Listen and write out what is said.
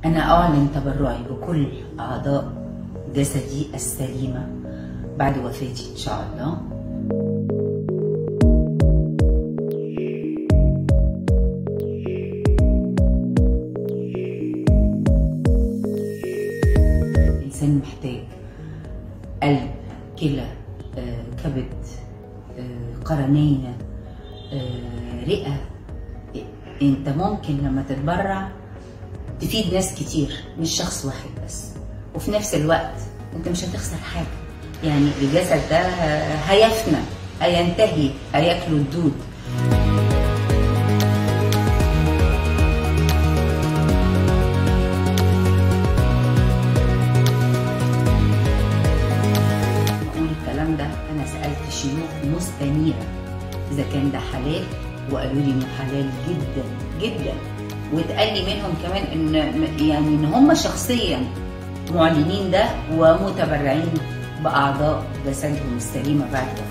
أنا أعلن تبرعي بكل أعضاء جسدي السليمة بعد وفاتي إن شاء الله. الإنسان محتاج قلب، كلى، كبد، قرنية، رئة. أنت ممكن لما تتبرع تفيد ناس كتير، مش شخص واحد بس، وفي نفس الوقت انت مش هتخسر حاجه. يعني الجسد ده هيفنى، هينتهي، هياكله الدود. بقول الكلام ده انا سالت شيوخ مستنيره اذا كان ده حلال، وقالوا لي انه حلال جدا جدا، واتقال لي منهم كمان ان هم شخصيا معلنين ده ومتبرعين باعضاء جسدهم السليمه بعد وفاتهم.